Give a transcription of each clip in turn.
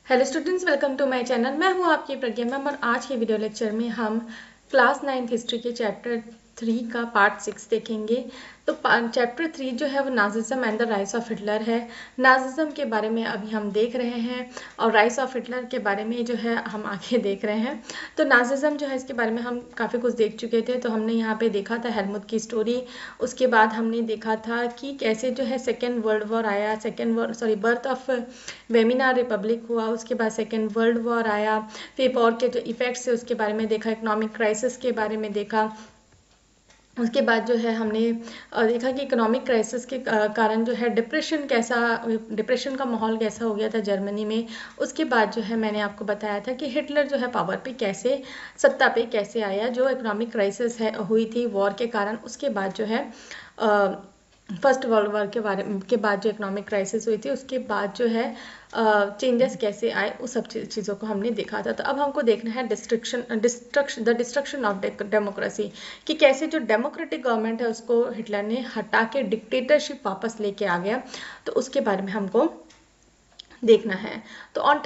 Hello students, welcome to my channel. मैं हूं आपकी प्रज्ञा मैम और आज के वीडियो लेक्चर में हम क्लास 9th हिस्ट्री के चैप्टर 3 का पार्ट 6 देखेंगे। तो चैप्टर 3 जो है वो Nazism and the rise of Hitler है। नाजिज्म के बारे में अभी हम देख रहे हैं और राइज ऑफ हिटलर के बारे में जो है हम आगे देख रहे हैं। तो नाजिज्म जो है इसके बारे में हम काफ़ी कुछ देख चुके थे। तो हमने यहाँ पे देखा था हेलमुट की स्टोरी। उसके बाद हमने देखा था कि कैसे जो है सेकेंड वर्ल्ड वॉर आया, बर्थ ऑफ वेमिनार रिपब्लिक हुआ। उसके बाद सेकेंड वर्ल्ड वॉर आया, फिर वॉर के जो इफेक्ट्स है उसके बारे में देखा, इकोनॉमिक क्राइसिस के बारे में देखा। उसके बाद जो है हमने देखा कि इकोनॉमिक क्राइसिस के कारण जो है डिप्रेशन का माहौल कैसा हो गया था जर्मनी में। उसके बाद जो है मैंने आपको बताया था कि हिटलर जो है पावर पे कैसे, सत्ता पे कैसे आया, जो इकोनॉमिक क्राइसिस है हुई थी वॉर के कारण। उसके बाद जो है फर्स्ट वर्ल्ड वॉर के बाद जो इकोनॉमिक क्राइसिस हुई थी उसके बाद जो है चेंजेस कैसे आए, उस सब चीज़ों को हमने देखा था। तो अब हमको देखना है द डिस्ट्रक्शन ऑफ डेमोक्रेसी, कि कैसे जो डेमोक्रेटिक गवर्नमेंट है उसको हिटलर ने हटा के डिक्टेटरशिप वापस लेके आ गया। तो उसके बारे में हमको देखना है। तो on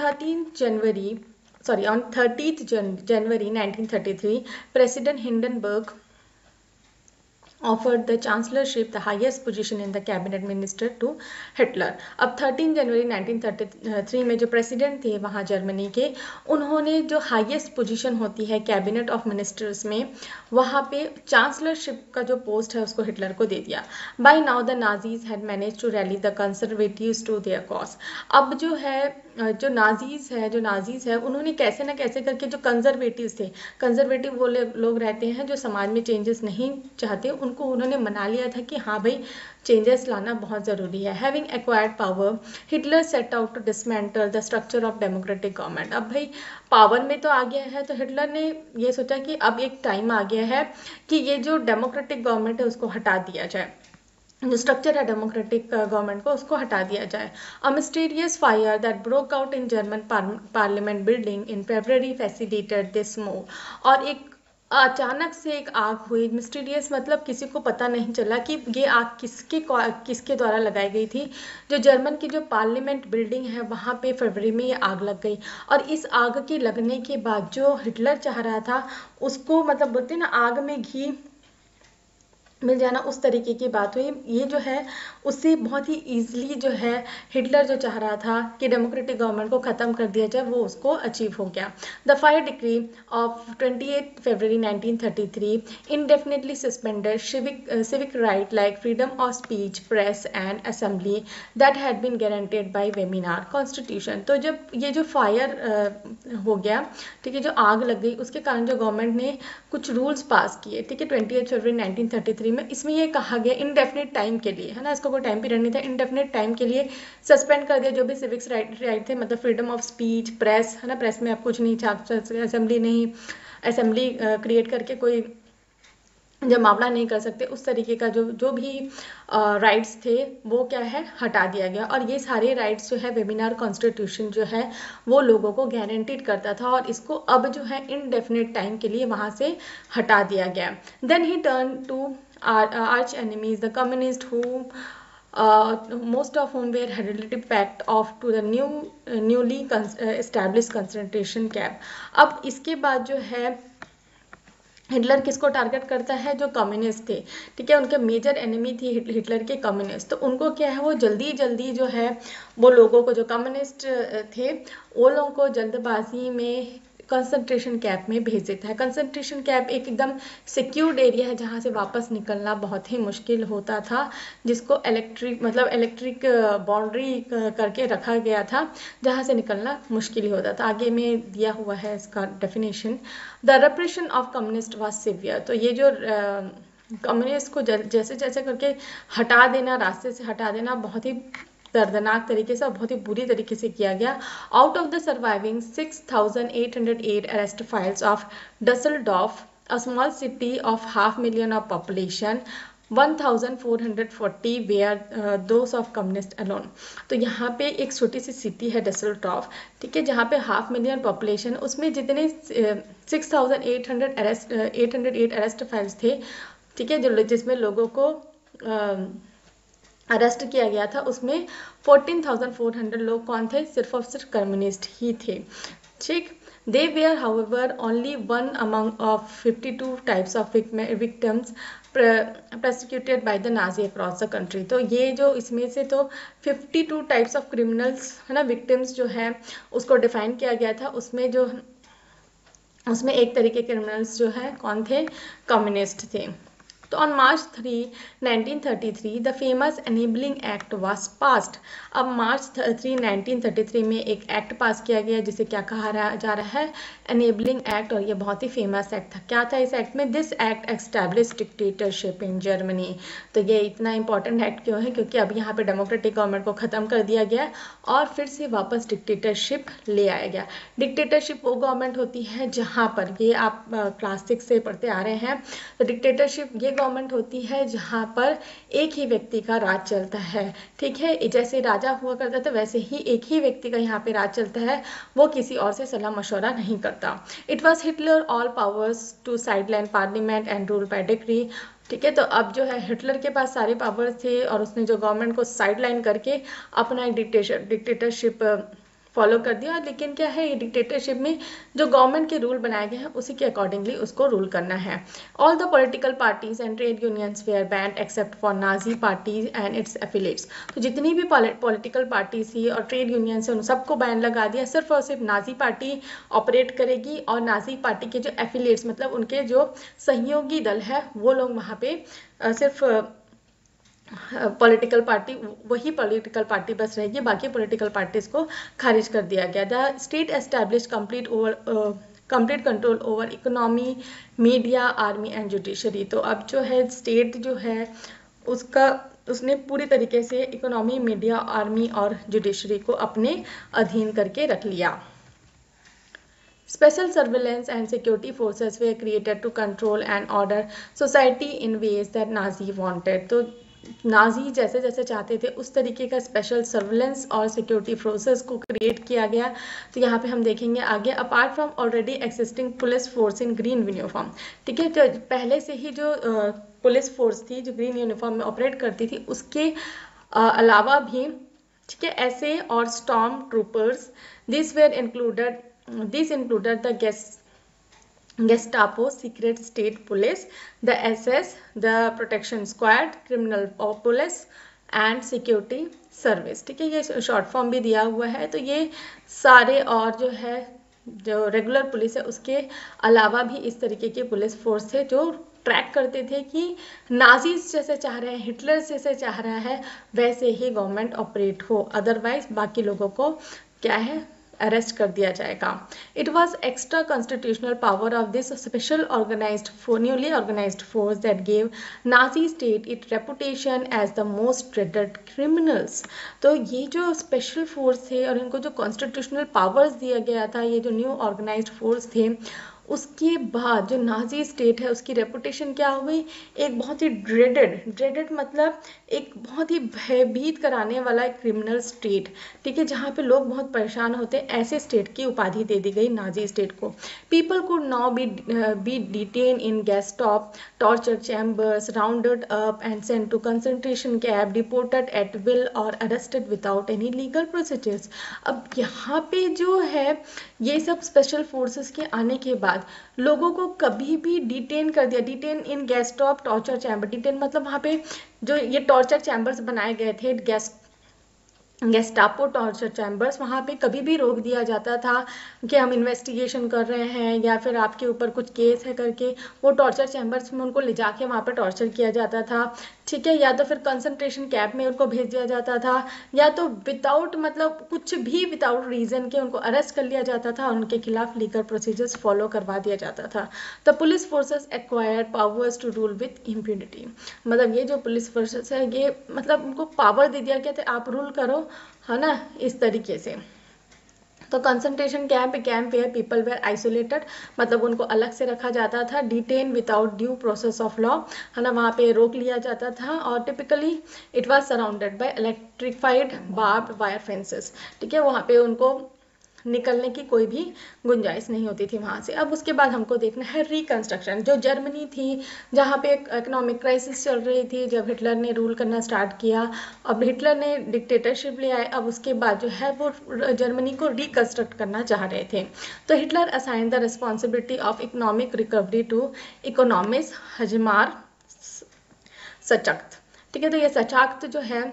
30th January 1933 president Hindenburg offered the chancellorship, the highest position in the cabinet minister, to Hitler. अब 13 जनवरी 1933 में जो प्रेसिडेंट थे वहाँ जर्मनी के, उन्होंने जो हाईएस्ट पोजीशन होती है कैबिनेट ऑफ मिनिस्टर्स में, वहाँ पे चांसलरशिप का जो पोस्ट है उसको हिटलर को दे दिया। By now the Nazis had managed to rally the conservatives to their cause. अब जो नाजीज है उन्होंने कैसे ना कैसे करके जो कंजर्वेटिव्स थे, कंजर्वेटिव वो लोग रहते हैं जो समाज में चेंजेस नहीं चाहते, उनको उन्होंने मना लिया था कि हाँ भाई चेंजेस लाना बहुत ज़रूरी है। Having acquired power, Hitler set out to dismantle the structure of democratic government. अब भाई पावर में तो आ गया है तो हिटलर ने ये सोचा कि अब एक टाइम आ गया है कि ये जो डेमोक्रेटिक गवर्नमेंट है उसको हटा दिया जाए, जो स्ट्रक्चर है डेमोक्रेटिक गवर्नमेंट को उसको हटा दिया जाए। A mysterious fire that broke out in German parliament building in February facilitated this move. और एक अचानक से एक आग हुई, मिस्टीरियस मतलब किसी को पता नहीं चला कि ये आग किसके द्वारा लगाई गई थी। जो जर्मन की जो पार्लियामेंट बिल्डिंग है वहाँ पे फरवरी में ये आग लग गई। और इस आग के लगने के बाद जो हिटलर चाह रहा था उसको, मतलब बोलते ना आग में घी मिल जाना, उस तरीके की बात हुई। ये जो है उससे बहुत ही ईजिली जो है हिटलर जो चाह रहा था कि डेमोक्रेटिक गवर्नमेंट को ख़त्म कर दिया जाए, वो उसको अचीव हो गया। The fire decree of 28 February 1933 indefinitely suspended civic right like freedom of speech, press and assembly that had been guaranteed by Weimar Constitution। तो जब ये जो फायर हो गया, ठीक है, जो आग लग गई, उसके कारण जो गवर्नमेंट ने कुछ रूल्स पास किए, ठीक है, 28 फरवरी 1933 में। इसमें ये कहा गया इनडेफिनेट टाइम के लिए, है ना, इसका कोई टाइम पीरियड नहीं था, इनडेफिनेट टाइम के लिए सस्पेंड कर दिया जो भी सिविक्स राइट थे, मतलब फ्रीडम ऑफ स्पीच, प्रेस, है ना, प्रेस में आप कुछ नहीं छाप, असेंबली नहीं, असेंबली क्रिएट करके कोई जब मामला नहीं कर सकते, उस तरीके का जो भी राइट्स थे वो क्या है, हटा दिया गया। और ये सारे राइट्स जो है वेमिनार कॉन्स्टिट्यूशन जो है वो लोगों को गारंटीड करता था, और इसको अब जो है इनडेफिनेट टाइम के लिए वहाँ से हटा दिया गया। Then he turn to arch enemies the communist who most of whom were relative fact of to the newly established concentration camp। अब इसके बाद जो है हिटलर किसको टारगेट करता है, जो कम्युनिस्ट थे, ठीक है, उनके मेजर एनिमी थी हिटलर के कम्युनिस्ट। तो उनको क्या है, वो जल्दी जल्दी जो है वो लोगों को, जो कम्युनिस्ट थे वो लोगों को जल्दबाजी में कंसंट्रेशन कैंप में भेज देता है। कंसंट्रेशन कैंप एक एकदम सिक्योर्ड एरिया है जहाँ से वापस निकलना बहुत ही मुश्किल होता था, जिसको इलेक्ट्रिक बाउंड्री करके रखा गया था, जहाँ से निकलना मुश्किल ही होता था। आगे में दिया हुआ है इसका definition. The repression of communist was severe. तो ये जो कम्युनिस्ट को जैसे जैसे करके हटा देना, रास्ते से हटा देना, बहुत ही दर्दनाक तरीके से और बहुत ही बुरी तरीके से किया गया। Out of the surviving 6,808 arrest files of Dusseldorf, a small city of 500,000 of population, 1,440 were those of communist alone. तो यहाँ पे एक छोटी सी सिटी है डसलडॉर्फ, ठीक है, जहाँ पे 500,000 पॉपुलेशन, उसमें जितने 6,808 अरेस्ट फाइल्स थे, ठीक है, जिसमें लोगों को अरेस्ट किया गया था, उसमें 14,400 लोग कौन थे, सिर्फ और सिर्फ कम्युनिस्ट ही थे। ठीक, they were however only one among of 52 types of victims prosecuted by the Nazi across the country. तो ये जो इसमें से तो 52 टाइप्स ऑफ क्रिमिनल्स है ना, विक्टिम्स जो है उसको डिफाइन किया गया था। उसमें एक तरीके के क्रिमिनल्स जो है कौन थे, कम्युनिस्ट थे। तो on March 3, 1933 the famous enabling act was passed. अब मार्च 3, 1933 में एक एक्ट पास किया गया जिसे क्या कहा जा रहा है, एनेबलिंग एक्ट, और ये बहुत ही फेमस एक्ट था। क्या था इस एक्ट में, this act establish dictatorship in Germany. तो ये इतना इंपॉर्टेंट एक्ट क्यों है, क्योंकि अब यहाँ पे डेमोक्रेटिक गवर्नमेंट को ख़त्म कर दिया गया और फिर से वापस डिक्टेटरशिप ले आया गया। डिक्टेटरशिप वो गवर्नमेंट होती है जहाँ पर, ये आप क्लास 6 से पढ़ते आ रहे हैं, तो डिक्टेटरशिप ये गवर्नमेंट होती है जहाँ पर एक ही व्यक्ति का राज चलता है। ठीक है, जैसे राजा हुआ करता था वैसे ही एक ही व्यक्ति का यहाँ पे राज चलता है, वो किसी और से सलाह मशवरा नहीं करता। It was Hitler all powers to sideline parliament and rule by decree. ठीक है, तो अब जो है हिटलर के पास सारे पावर्स थे और उसने जो गवर्नमेंट को साइडलाइन करके अपना एक डिक्टेटरशिप फॉलो कर दिया। लेकिन क्या है, ये डिक्टेटरशिप में जो गवर्नमेंट के रूल बनाए गए हैं उसी के अकॉर्डिंगली उसको रूल करना है। All the political parties and trade unions were banned except for Nazi parties and its affiliates. तो जितनी भी पॉलिटिकल पार्टीज थी और ट्रेड यूनियंस है उन सबको बैन लगा दिया, सिर्फ और सिर्फ नाजी पार्टी ऑपरेट करेगी और नाजी पार्टी के जो एफिलेट्स मतलब उनके जो सहयोगी दल है वो लोग वहाँ पे सिर्फ पॉलिटिकल पार्टी, वही पॉलिटिकल पार्टी बस रहेगी, बाकी पॉलिटिकल पार्टीज को खारिज कर दिया गया। The state establish complete control over economy, media, army and judiciary. तो अब जो है स्टेट जो है उसने पूरी तरीके से इकोनॉमी, मीडिया, आर्मी और जुडिशरी को अपने अधीन करके रख लिया। Special surveillance and security forces were created to control and order society in ways that Nazi wanted. तो नाजी जैसे जैसे चाहते थे उस तरीके का स्पेशल सर्विलेंस और सिक्योरिटी फोर्सेस को क्रिएट किया गया। तो यहाँ पे हम देखेंगे आगे, apart from already existing police force in green uniform. ठीक है, तो पहले से ही जो पुलिस फोर्स थी जो ग्रीन यूनिफॉर्म में ऑपरेट करती थी उसके अलावा भी, ठीक है, ऐसे और storm troopers, this included the Gestapo, Secret State Police, the SS, the Protection Squad, Criminal Police and Security Service। ठीक है, ये शॉर्ट फॉर्म भी दिया हुआ है। तो ये सारे और जो है जो रेगुलर पुलिस है उसके अलावा भी इस तरीके के पुलिस फोर्स थे जो ट्रैक करते थे कि नाजीज जैसे चाह रहे हैं, हिटलर जैसे चाह रहा है वैसे ही गवर्नमेंट ऑपरेट हो, अदरवाइज बाकी लोगों को क्या है, अरेस्ट कर दिया जाएगा। It was extra constitutional power of this special newly organised force that gave Nazi state it reputation as the most dreaded criminals. तो ये जो स्पेशल फोर्स थे और इनको जो कॉन्स्टिट्यूशनल पावर्स दिया गया था, ये जो न्यू ऑर्गेनाइज्ड फोर्स थे, उसके बाद जो नाजी स्टेट है उसकी रेपुटेशन क्या हुई, एक बहुत ही ड्रेडेड मतलब एक बहुत ही भयभीत कराने वाला एक क्रिमिनल स्टेट। ठीक है, जहाँ पे लोग बहुत परेशान होते हैं, ऐसे स्टेट की उपाधि दे दी गई नाजी स्टेट को। People could now be detain in Gestapo, torture chambers, rounded up and sent to concentration camp, deported at will or arrested without any legal procedures. अब यहाँ पे जो है ये सब स्पेशल फोर्सेस के आने के बाद लोगों को कभी भी डिटेन कर दिया, detain in Gestapo, torture chamber. Detain मतलब वहाँ पे जो ये टॉर्चर चैम्बर्स बनाए गए थे, गेस्टापो टॉर्चर चैम्बर्स, वहाँ पे कभी भी रोक दिया जाता था कि हम इन्वेस्टिगेशन कर रहे हैं या फिर आपके ऊपर कुछ केस है करके, वो टॉर्चर चैम्बर्स में उनको ले जाके वहाँ पे टॉर्चर किया जाता था। ठीक है, या तो फिर कंसंट्रेशन कैंप में उनको भेज दिया जाता था, या तो विदाउट मतलब कुछ भी विदाउट रीजन के उनको अरेस्ट कर लिया जाता था और उनके खिलाफ लीगल प्रोसीजर्स फॉलो करवा दिया जाता था। The police forces acquired powers to rule with impunity. मतलब ये जो पुलिस फोर्सेस है ये मतलब उनको पावर दे दिया गया था, आप रूल करो, है ना, इस तरीके से। तो concentration camp were people were isolated, मतलब उनको अलग से रखा जाता था। Detain without due process of law, है ना, वहाँ पे रोक लिया जाता था। और typically it was surrounded by electrified barbed wire fences. ठीक है, वहाँ पे उनको निकलने की कोई भी गुंजाइश नहीं होती थी वहाँ से। अब उसके बाद हमको देखना है रिकंस्ट्रक्शन। जो जर्मनी थी, जहाँ पे एक इकोनॉमिक क्राइसिस चल रही थी, जब हिटलर ने रूल करना स्टार्ट किया, अब हिटलर ने डिक्टेटरशिप ले आए, अब उसके बाद जो है वो जर्मनी को रिकंस्ट्रक्ट करना चाह रहे थे। तो Hitler assign the responsibility of economic recovery to economist Hjalmar Schacht. ठीक है, तो ये सचाक्त जो है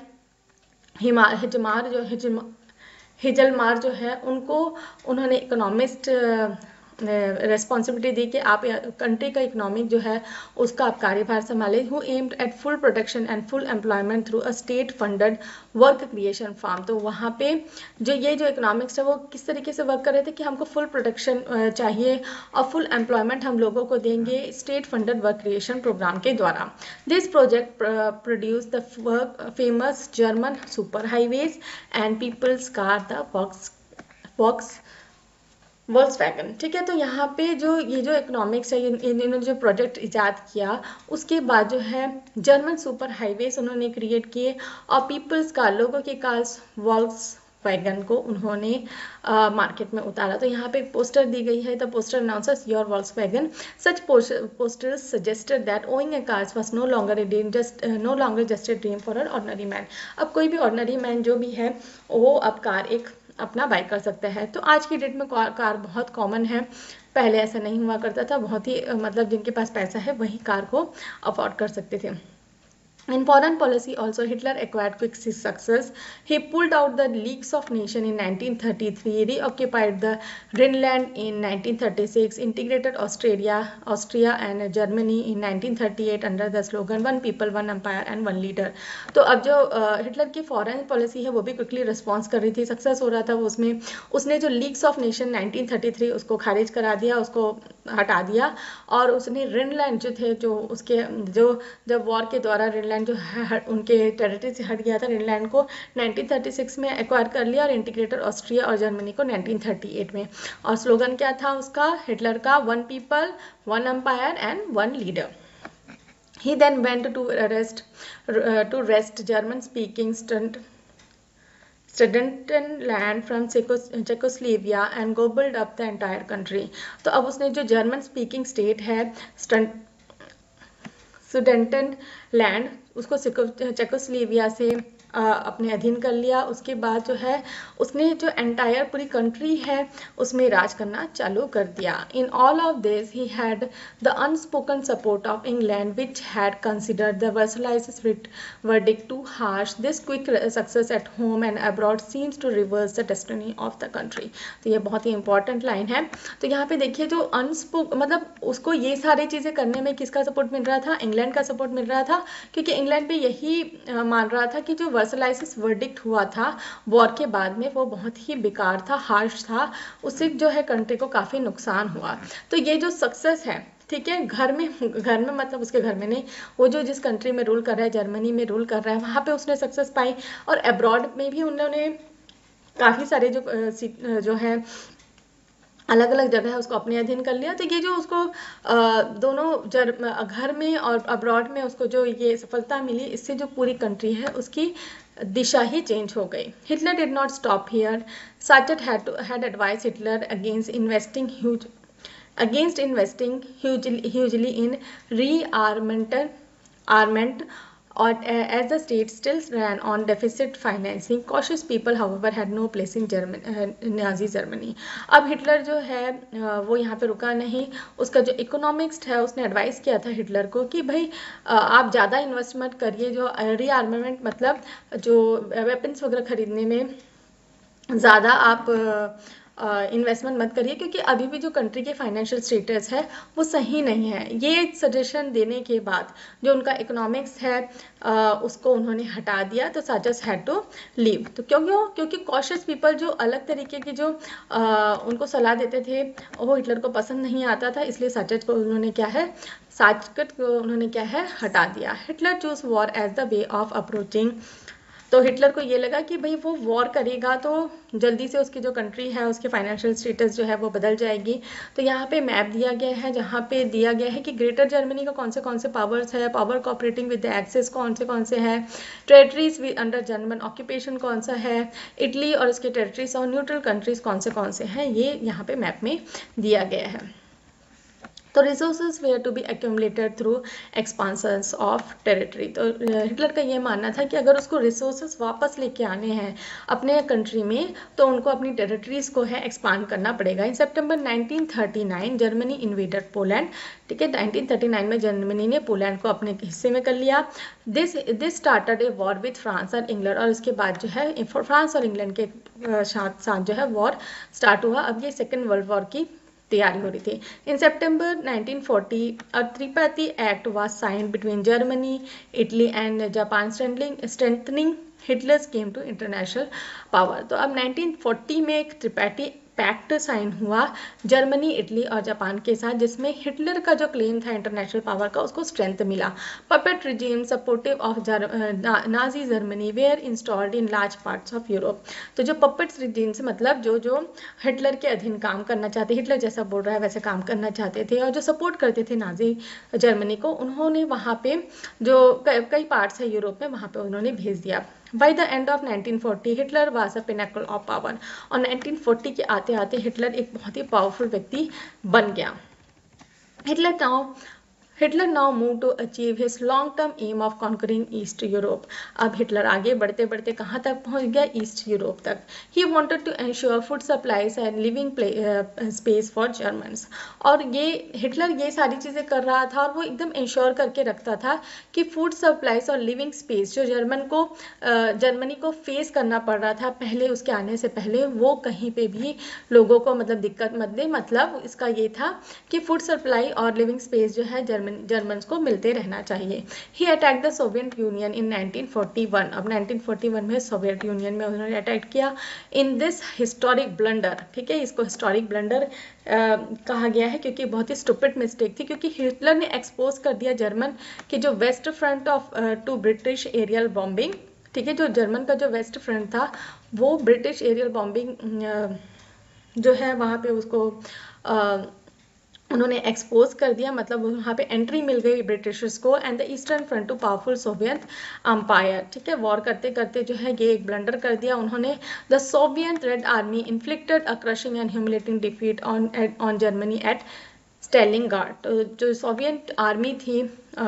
हिजलमार जो है उनको उन्होंने इकोनॉमिस्ट रेस्पॉन्सिबिलिटी दी कि आप कंट्री का इकोनॉमिक जो है उसका आप कार्यभार संभालें। Who aimed at full protection and full employment through a state funded work creation farm. तो वहाँ पे जो इकोनॉमिक्स है वो किस तरीके से वर्क कर रहे थे कि हमको फुल प्रोटेक्शन चाहिए और फुल एम्प्लॉयमेंट हम लोगों को देंगे state funded work creation programme के द्वारा। This project produce the famous German super highways and people's car the Volkswagen. ठीक है, तो यहाँ पे जो इकोनॉमिक्स है, इन्होंने जो प्रोजेक्ट इजाद किया, उसके बाद जो है जर्मन सुपर हाईवेज उन्होंने क्रिएट किए और पीपल्स कार, लोगों के कार्स वॉक्सवैगन को उन्होंने मार्केट में उतारा। तो यहाँ पे एक पोस्टर दी गई है, the poster announces your Volkswagen. Such posters suggested that owing a cars was no longer just a dream for an ordinary man. अब कोई भी ऑर्डिनरी मैन जो भी है वो अब कार एक अपना बाय कर सकता है। तो आज की डेट में कार बहुत कॉमन है, पहले ऐसा नहीं हुआ करता था। बहुत ही मतलब जिनके पास पैसा है वही कार को अफोर्ड कर सकते थे। In foreign policy also, Hitler acquired quick success. He pulled out the Leagues of Nations in 1933, reoccupied the Rhineland in 1936, integrated Austria and Germany in 1938 under the slogan "One People, One Empire and One Leader." तो अब जो Hitler की foreign policy है वो भी quickly response कर रही थी, सक्सेस हो रहा था वो उसमें। उसने जो लीग्स ऑफ नेशन 1933 उसको खारिज करा दिया, उसको हटा दिया, और उसने रिनलैंड जो थे, जो उसके जब वॉर के द्वारा रिनलैंड जो उनके टेरिटरी से हट गया था, रिनलैंड को 1936 में एक्वायर कर लिया और इंटीग्रेटेड ऑस्ट्रिया और जर्मनी को 1938 में। और स्लोगन क्या था उसका, हिटलर का, one people, one empire and one leader. He then went to wrest German-speaking Sudetenland from Czechoslovakia and gobbled up the entire country. तो अब उसने जो जर्मन स्पीकिंग स्टेट है सुडेटेनलैंड, उसको चेकोस्लोवाकिया से अपने अधीन कर लिया। उसके बाद जो है उसने जो एंटायर पूरी कंट्री है उसमें राज करना चालू कर दिया। In all of this he had the unspoken support of England which had considered the Versailles verdict too harsh. This quick success at home and abroad seems to reverse the destiny of the country. तो ये बहुत ही important line है। तो यहाँ पे देखिए जो मतलब उसको ये सारी चीज़ें करने में किसका सपोर्ट मिल रहा था, इंग्लैंड का सपोर्ट मिल रहा था, क्योंकि इंग्लैंड पे यही मान रहा था कि जो वर्सलाइसिस वर्डिक्ट हुआ था वॉर के बाद में वो बहुत ही बेकार था, हार्श था, उससे जो है कंट्री को काफ़ी नुकसान हुआ। तो ये जो सक्सेस है, ठीक है, घर में मतलब उसके घर में नहीं, वो जो जिस कंट्री में रूल कर रहा है, जर्मनी में रूल कर रहा है, वहाँ पे उसने सक्सेस पाई। और अब्रॉड में भी उन्होंने काफ़ी सारे जो है अलग अलग जगह है उसको अपने अधीन कर लिया। तो ये जो उसको दोनों घर में और अब्रॉड में उसको जो ये सफलता मिली, इससे जो पूरी कंट्री है उसकी दिशा ही चेंज हो गई। Hitler did not stop here. Schacht had advised Hitler against investing hugely in rearmament, or as the state still ran on deficit financing. Cautious people, however, had no place in Nazi Germany. अब Hitler जो है वो यहाँ पे रुका नहीं। उसका जो इकोनॉमिक्स है उसने एडवाइस किया था हिटलर को कि भाई आप ज़्यादा इन्वेस्ट मत करिए, जो रीआर्मामेंट मतलब जो वेपन्स वगैरह खरीदने में ज़्यादा आप इन्वेस्टमेंट मत करिए, क्योंकि अभी भी जो कंट्री के फाइनेंशियल स्टेटस है वो सही नहीं है। ये सजेशन देने के बाद जो उनका इकोनॉमिक्स है उसको उन्होंने हटा दिया। तो साचस हैड टू लीव। तो क्योंकि कॉशियस पीपल जो अलग तरीके की जो उनको सलाह देते थे वो हिटलर को पसंद नहीं आता था, इसलिए साचस को उन्होंने क्या है हटा दिया। Hitler choose war as the way of approaching तो हिटलर को ये लगा कि भाई वो वॉर करेगा तो जल्दी से उसकी जो कंट्री है उसके फाइनेंशियल स्टेटस जो है वो बदल जाएगी। तो यहाँ पे मैप दिया गया है जहाँ पे दिया गया है कि ग्रेटर जर्मनी का कौन से पावर्स है, power cooperating with the axis कौन से हैं, टेरिटरीज अंडर जर्मन ऑक्यूपेशन कौन सा है, इटली और उसके टेरिटरीज और न्यूट्रल कंट्रीज कौन से हैं, ये यहाँ पे मैप में दिया गया है। तो resources were to be accumulated through expansions of territory. तो हिटलर का ये मानना था कि अगर उसको रिसोर्सेज वापस लेके आने हैं अपने कंट्री में तो उनको अपनी टेरिटरीज को है एक्सपांड करना पड़ेगा। In September 1939 Germany invaded Poland, ठीक है, 1939 में जर्मनी ने पोलैंड को अपने हिस्से में कर लिया। This started a war with France और इंग्लैंड, और उसके बाद जो है फ्रांस और इंग्लैंड के साथ जो है वॉर स्टार्ट हुआ। अब ये सेकेंड वर्ल्ड वॉर की तैयारी हो रही थी। In September 1940 a tripartite act was signed between Germany, Italy and Japan strengthening Hitler's claim to international power. तो अब 1940 में एक त्रिपाठी पैक्ट साइन हुआ जर्मनी, इटली और जापान के साथ, जिसमें हिटलर का जो क्लेम था इंटरनेशनल पावर का उसको स्ट्रेंथ मिला। Puppet regime supportive of Nazi Germany were installed in large parts of Europe. तो जो पपेट्स रिजीम से मतलब जो हिटलर के अधीन काम करना चाहते, हिटलर जैसा बोल रहा है वैसे काम करना चाहते थे और जो सपोर्ट करते थे नाजी जर्मनी को, उन्होंने वहाँ पे जो कई पार्ट्स है यूरोप में वहाँ पे उन्होंने भेज दिया। By the end of 1940 Hitler was a pinnacle of power, और 1940 के आते आते हिटलर एक बहुत ही पावरफुल व्यक्ति बन गया। Hitler now moved to achieve his long-term aim of conquering East Europe. अब हिटलर आगे बढ़ते बढ़ते कहाँ तक पहुँच गया? ईस्ट यूरोप तक। He wanted to ensure food supplies and living space for Germans. और ये हिटलर ये सारी चीज़ें कर रहा था और वो एकदम इंश्योर करके रखता था कि फूड सप्लाईज और लिविंग स्पेस जो जर्मनी को फेस करना पड़ रहा था पहले, उसके आने से पहले, वो कहीं पे भी लोगों को मतलब दिक्कत मत दे। मतलब इसका ये था कि फूड सप्लाई और लिविंग स्पेस जो है जर्मन्स को मिलते रहना चाहिए। He attack the Soviet Union in 1941। अब 1941 में सोवियत यूनियन में उन्होंने अटैक किया। इन दिस हिस्टोरिक ब्लंडर, ठीक है, इसको हिस्टोरिक ब्लंडर कहा गया है क्योंकि बहुत ही स्टूपिड मिस्टेक थी, क्योंकि हिटलर ने एक्सपोज कर दिया जर्मन के जो west front of to British aerial bombing, ठीक है, जो जर्मन का जो वेस्ट फ्रंट था वो ब्रिटिश एरियल बॉम्बिंग जो है वहाँ पे उसको उन्होंने एक्सपोज कर दिया। मतलब वहाँ पे एंट्री मिल गई ब्रिटिशर्स को and the eastern front to powerful Soviet empire, ठीक है। वॉर करते करते जो है ये एक ब्लंडर कर दिया उन्होंने। The Soviet Red Army inflicted a crushing and humiliating defeat on Germany at Stalingrad. जो सोवियत आर्मी थी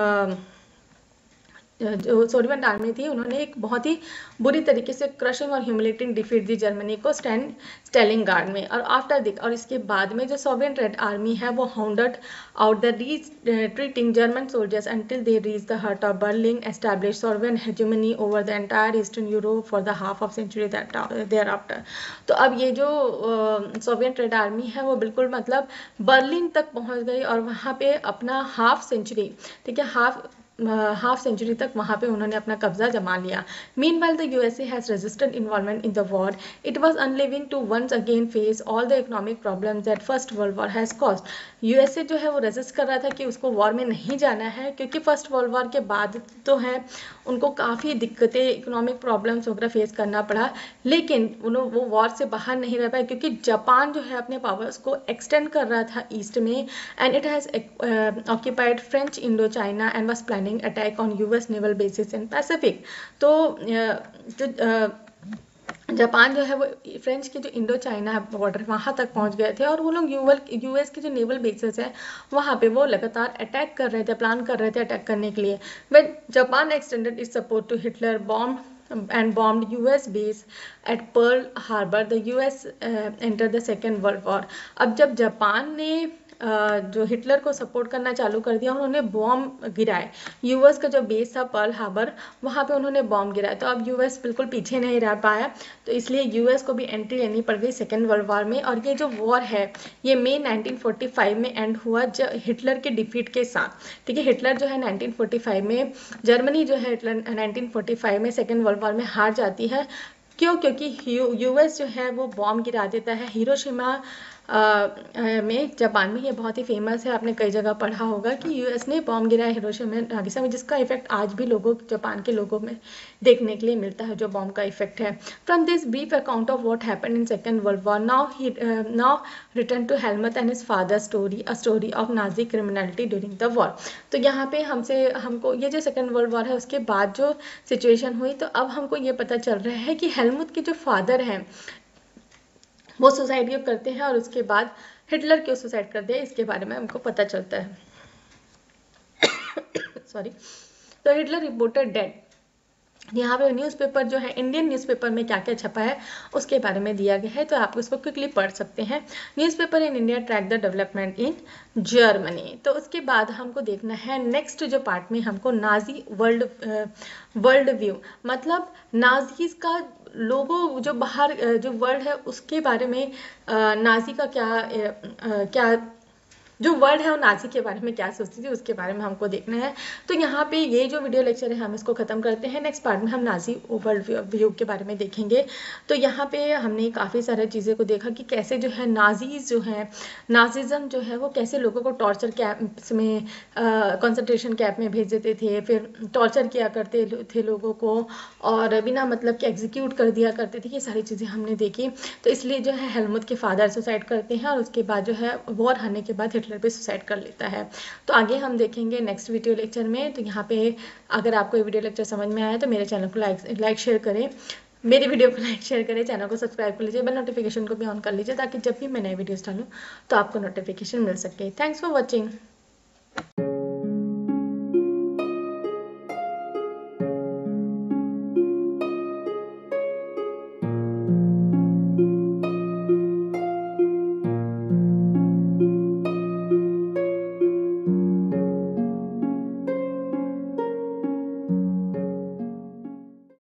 उन्होंने एक बहुत ही बुरी तरीके से क्रशिंग और ह्यूमिलेटिंग डिफीट दी जर्मनी को स्टेलिंगार्ड में। और इसके बाद में जो सोवियत रेड आर्मी है वो हाउंडेड आउट द retreating German soldiers until they reached the heart of Berlin, established Soviet hegemony over the entire Eastern Europe for the half of century thereafter। तो अब ये जो सोवियत रेड आर्मी है वो बिल्कुल मतलब बर्लिन तक पहुंच गई और वहाँ पे अपना हाफ सेंचुरी, ठीक है, हाफ सेंचुरी तक वहाँ पे उन्होंने अपना कब्जा जमा लिया। Meanwhile, the USA has resisted involvement in the war. It was unwilling to once again face all the economic problems that First World War has caused. USA जो है वो रेजिस्ट कर रहा था कि उसको वॉर में नहीं जाना है, क्योंकि फर्स्ट वर्ल्ड वॉर के बाद तो है उनको काफ़ी दिक्कतें, इकोनॉमिक प्रॉब्लम्स वगैरह फेस करना पड़ा, लेकिन वो वॉर से बाहर नहीं रह पाए क्योंकि जापान जो है अपने पावर्स को एक्सटेंड कर रहा था ईस्ट में and it has occupied French Indo China and was planning attack on US naval bases in Pacific. तो जापान जो है वो फ्रेंच के जो इंडो चाइना बॉर्डर वहाँ तक पहुँच गए थे और वो लोग यूएस के जो नेवल बेसिस है वहाँ पे वो लगातार अटैक कर रहे थे, प्लान कर रहे थे अटैक करने के लिए। When Japan extended its support to Hitler bombed US base at Pearl Harbor, the US entered the Second World War। अब जब जापान ने जो हिटलर को सपोर्ट करना चालू कर दिया, उन्होंने बॉम्ब गिराए। यूएस का जो बेस था पर्ल हार्बर, वहाँ पे उन्होंने बॉम्ब गिराया। तो अब यूएस बिल्कुल पीछे नहीं रह पाया, तो इसलिए यूएस को भी एंट्री लेनी पड़ गई सेकेंड वर्ल्ड वॉर में। और ये जो वॉर है ये मई 1945 में एंड हुआ हिटलर के डिफीट के साथ, ठीक है। हिटलर जो है 1945 में, जर्मनी जो है हिटलर 1945 में सेकेंड वर्ल्ड वॉर में हार जाती है। क्यों? क्योंकि यूएस जो है वो बॉम्ब गिरा देता है हिरोशिमा में, जापान में ये बहुत ही फेमस है। आपने कई जगह पढ़ा होगा कि यूएस ने बॉम्ब गिराया हिरोशिमा और नागासाकी में, जिसका इफेक्ट आज भी लोगों, जापान के लोगों में देखने के लिए मिलता है, जो बॉम्ब का इफेक्ट है। From this brief account of what happened in second world war, now return to Helmuth and his father story, a story of Nazi criminality during the war. तो यहाँ पे हमको ये जो सेकेंड वर्ल्ड वॉर है उसके बाद जो सिचुएशन हुई, तो अब हमको ये पता चल रहा है कि हेलमुट के जो फादर हैं वो सुसाइड करते हैं और उसके बाद हिटलर क्यों सुसाइड करते हैं इसके बारे में हमको पता चलता है। सॉरी। तो हिटलर रिपोर्टेड डेड, यहाँ पे न्यूज़पेपर जो है, इंडियन न्यूज़पेपर में क्या क्या छपा है उसके बारे में दिया गया है, तो आप उसको क्विकली पढ़ सकते हैं। Newspaper in India track the development in Germany. तो उसके बाद हमको देखना है नेक्स्ट जो पार्ट में हमको नाजी वर्ल्ड व्यू, मतलब नाजीज का लोगों जो बाहर जो वर्ल्ड है उसके बारे में, नाजी का क्या जो वर्ल्ड है वो नाजी के बारे में क्या सोचती थी उसके बारे में हमको देखना है। तो यहाँ पे ये जो वीडियो लेक्चर है हम इसको खत्म करते हैं। नेक्स्ट पार्ट में हम नाजी वर्ल्ड व्यू के बारे में देखेंगे। तो यहाँ पे हमने काफ़ी सारी चीज़ें को देखा कि कैसे जो है नाजीज जो है, नाजिज्म जो है वो कैसे लोगों को टॉर्चर कैंप्स में, कंसंट्रेशन कैंप में भेज देते थे, फिर टॉर्चर किया करते थे लोगों को और बिना मतलब के एग्जीक्यूट कर दिया करते थे। ये सारी चीज़ें हमने देखी। तो इसलिए जो है हेलमुट के फादर सुसाइड करते हैं और उसके बाद जो है वॉर हारने के बाद हिटलर पे सुसाइड कर लेता है। तो आगे हम देखेंगे नेक्स्ट वीडियो लेक्चर में। तो यहाँ पे अगर आपको ये वीडियो लेक्चर समझ में आया तो मेरे चैनल को लाइक शेयर करें, मेरी वीडियो को लाइक शेयर करें, चैनल को सब्सक्राइब कर लीजिए, बेल नोटिफिकेशन को भी ऑन कर लीजिए ताकि जब भी मैं नए वीडियोस डालूँ तो आपको नोटिफिकेशन मिल सके। Thanks for watching.